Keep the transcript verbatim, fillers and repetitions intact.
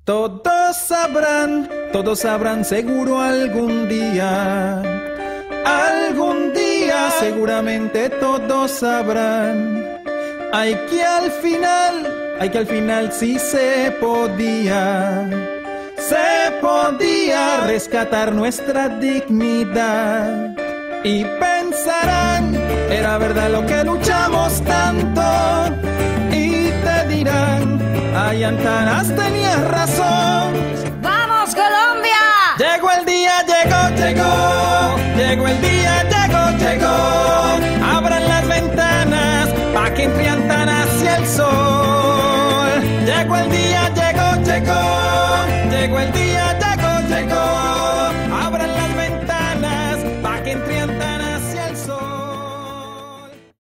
Todos sabrán, todos sabrán seguro algún día. Algún día seguramente todos sabrán. Hay que al final, hay que al final sí se podía. Se podía rescatar nuestra dignidad. Y pensarán, era verdad lo que luchamos tanto. Y te dirán, ay, Antanas, tenías razón. ¡Vamos, Colombia! Llegó el día, llegó, llegó. Llegó el día, llegó, llegó. Abran las ventanas pa' que entre Antanas y el sol. Llegó el día, llegó, llegó. Llegó el día,